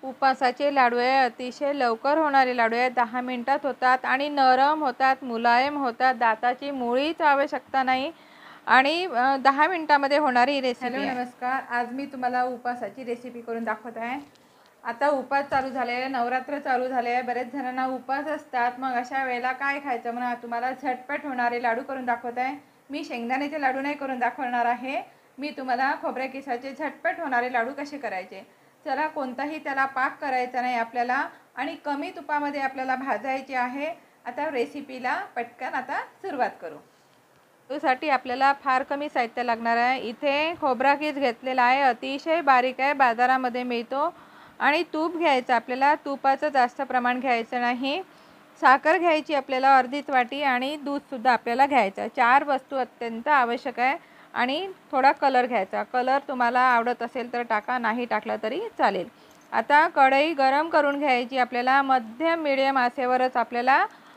उपासाचे लाडू आहे, अतिशय लवकर होणारे लाडू आहे. 10 मिनिटात होतात आणि नरम होतात, मुलायम होतात. दाताची मुळीच आवश्यकता नाही आणि 10 मिनिटामध्ये होणारी रेसिपी आहे. नमस्कार, आज मी तुम्हाला उपासाची रेसिपी करून दाखवत आहे. आता उपास चालू झाले आहे, नवरात्र चालू झाले आहे. बरेच जणांना उपास असतात, मग अशा वेळेला काय खायचं म्हणून तुम्हाला झटपट होणारे लाडू करून दाखवत आहे. मी शेंगदाण्याचे लाडू नाही करून दाखवणार आहे, मी तुम्हाला खोबऱ्या किसाचे झटपट होणारे लाडू कसे करायचे. चला, कोणताही त्याला पाक करायचा नाही आपल्याला आणि कमी तुपामध्ये आपल्याला भाजायचे आहे. आता रेसिपीला पटकन आता सुरुवात करू. त्यासाठी आपल्याला फार कमी साहित्य लागणार आहे. इथे खोबरा किस घेतलेला आहे, अतिशय बारीक आहे, बाजारामध्ये मिळतो. आणि तूप घ्यायचं आपल्याला, तुपाचं जास्त प्रमाण घ्यायचं नाही. साखर घ्यायची आपल्याला अर्धीच वाटी आणि दूधसुद्धा आपल्याला घ्यायचं. 4 वस्तू अत्यंत आवश्यक आहे. आणि थोडा कलर घ्यायचा. कलर तुम्हाला आवडत असेल तर टाका, नाही टाकला तरी चालेल. आता कढई गरम करून घ्यायची आपल्याला. मध्यम मिडियम आचेवरच आपल्याला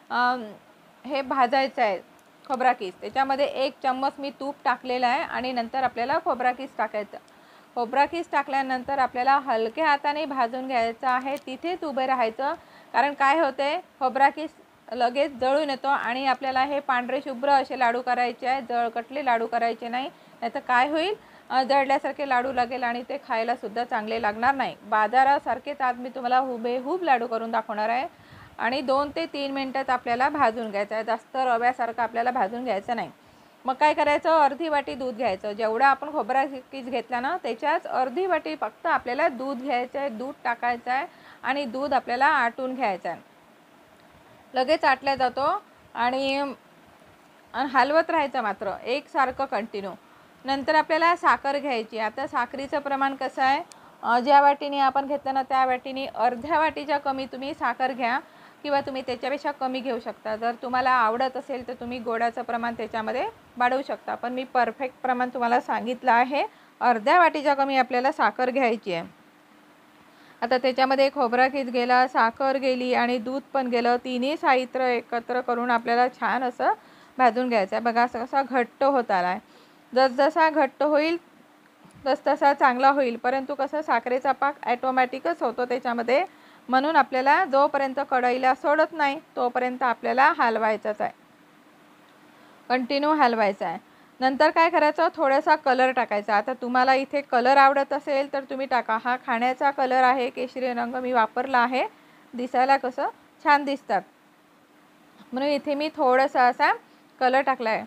हे भाजायचं आहे खोबरा किस. त्याच्यामध्ये 1 चम्मच मी तूप टाकलेला आहे आणि नंतर आपल्याला खोबरा किस टाकायचं. खोबरा किस टाकल्यानंतर आपल्याला हलक्या हाताने भाजून घ्यायचं आहे. तिथेच उभे राहायचं, कारण काय होते, खोबरा किस लगेच जळून येतो आणि आपल्याला हे पांढरे शुभ्र असे लाडू करायचे आहे, जळकटले लाडू करायचे नाही. नाहीतर काय होईल, जळल्यासारखे लाडू लागेल आणि ते खायला सुद्धा चांगले लागणार नाही. बाजारासारखेच आज मी तुम्हाला हुबेहूब लाडू करून दाखवणार आहे. आणि 2 ते 3 मिनिटात आपल्याला भाजून घ्यायचं आहे, जास्त रव्यासारखं आपल्याला भाजून घ्यायचं नाही. मग काय करायचं, अर्धी वाटी दूध घ्यायचं. जेवढा आपण खोबरा किस घेतला ना, त्याच्याच अर्धी वाटी फक्त आपल्याला दूध घ्यायचं आहे. दूध टाकायचं आहे आणि दूध आपल्याला आटून घ्यायचं आहे. लगेच आटला जातो आणि हलवत राहायचं मात्र एकसारखं कंटिन्यू. नंतर आपल्याला साखर घ्यायची. आता साखरीचं प्रमाण कसं आहे, ज्या वाटीने आपण घेतलं ना त्या वाटीने अर्ध्या वाटीच्या कमी तुम्ही साखर घ्या किंवा तुम्ही त्याच्यापेक्षा कमी घेऊ शकता. जर तुम्हाला आवडत असेल तर तुम्ही गोडाचं प्रमाण त्याच्यामध्ये वाढवू शकता, पण मी परफेक्ट प्रमाण तुम्हाला सांगितलं आहे. अर्ध्या वाटीच्या कमी आपल्याला साखर घ्यायची आहे. आता त्याच्यामध्ये खोबरा किस गेला, साखर गेली आणि दूध पण गेलं. तिन्ही साहित्य एकत्र करून आपल्याला छान असं भाजून घ्यायचं आहे. बघा कसा घट्ट होत आला आहे. जसजसा घट्ट होईल तसतसा चांगला होईल, परंतु कसं साखरेचा पाक ॲटोमॅटिकच होतो त्याच्यामध्ये, म्हणून आपल्याला जोपर्यंत कढईला सोडत नाही तोपर्यंत आपल्याला हलवायचंच आहे, कंटिन्यू हलवायचं आहे. नंतर काय करायचं, थोडासा कलर टाकायचा. आता तुम्हाला इथे कलर आवडत असेल तर तुम्ही टाका. हा खाण्याचा कलर आहे, केशरी रंग मी वापरला आहे, दिसायला कसं छान दिसतात म्हणून इथे मी थोडासा असा कलर टाकला आहे.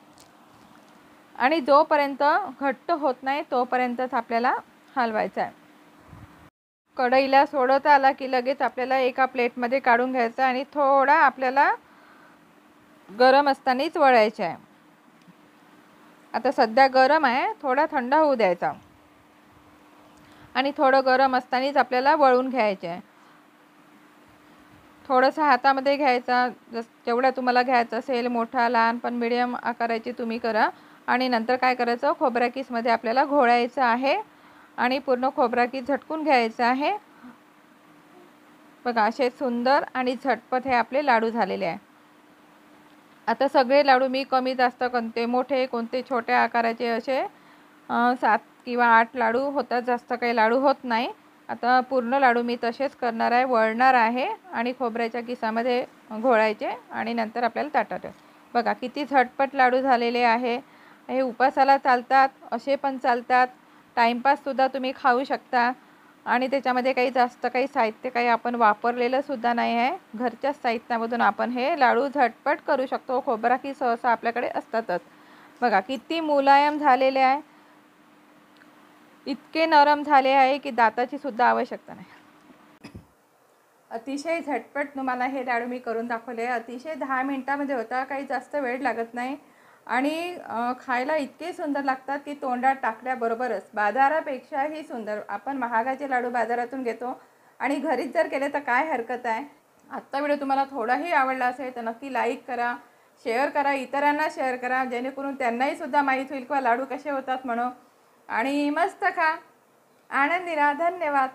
आणि जोपर्यंत घट्ट होत नाही तोपर्यंतच आपल्याला हलवायचं आहे. कढईला सोडता आला की लगेच आपल्याला एका प्लेटमध्ये काढून घ्यायचं आणि थोडा आपल्याला गरम असतानाच वळायचं आहे. आता सध्या गरम आहे, थोडा थंड होऊ द्यायचा आणि थोडं गरम असतानाच आपल्याला वळून घ्यायचे आहे. थोडंसं हातामध्ये घ्यायचा, जेवढा तुम्हाला घ्यायचं असेल, मोठा लहान पण मिडियम आकाराची तुम्ही करा. आणि नंतर काय करायचं, खोबऱ्या किसमध्ये आपल्याला घोळायचं आहे आणि पूर्ण खोबरा किस झटकून घ्यायचं आहे. बघा असे सुंदर आणि झटपट हे आपले लाडू झालेले आहे. आता सगळे लाडू मी कमी जास्त, कोणते मोठे कोणते छोट्या आकाराचे, असे 7 किंवा 8 लाडू होतात, जास्त काही लाडू होत नाही. आता पूर्ण लाडू मी तसेच करणार आहे, वळणार आहे आणि खोबऱ्याच्या किसामध्ये घोळायचे आणि नंतर आपल्याला ताटात. बघा किती झटपट लाडू झालेले आहे. हे उपासाला चालतात, असे पण चालतात, टाईमपाससुद्धा तुम्ही खाऊ शकता. आणि त्याच्यामध्ये जास्त काही साहित्य काही आपण वापरलेलं सुद्धा नाही आहे. घरच्याच साहित्यामधून आपण हे लाडू झटपट करू शकतो. खोबरा की सहसा आपल्याकडे असतातच. बघा किती मुलायम झालेले आहे, इतके नरम झाले आहे की दाताची सुद्धा आवश्यकता नाही. अतिशय झटपट तुम्हाला हे लाडू मी करून दाखवले. अतिशय 10 मिनिटामध्ये होता, काही जास्त वेळ लागत नाही आणि खायला इतके सुंदर लागतात की तोंडात टाकल्याबरोबरच बाजारापेक्षाही सुंदर. आपण महागाचे लाडू बाजारातून घेतो आणि घरीच जर केले तर काय हरकत आहे. आजचा व्हिडिओ तुम्हाला थोडाही आवडला असेल तर नक्की लाईक करा, शेअर करा, इतरांना शेअर करा, जेणेकरून त्यांनाही सुद्धा माहीत होईल किंवा लाडू कसे होतात म्हणून. आणि मस्त खा, आनंदी राहा. धन्यवाद.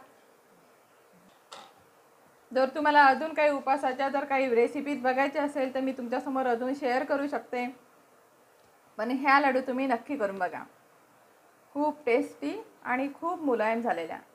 जर तुम्हाला अजून काही उपासाच्या जर काही रेसिपीज बघायच्या असेल तर मी तुमच्यासमोर अजून शेअर करू शकते, पण ह्या लाडू तुम्ही नक्की करून बघा. खूप टेस्टी आणि खूप मुलायम झालेल्या.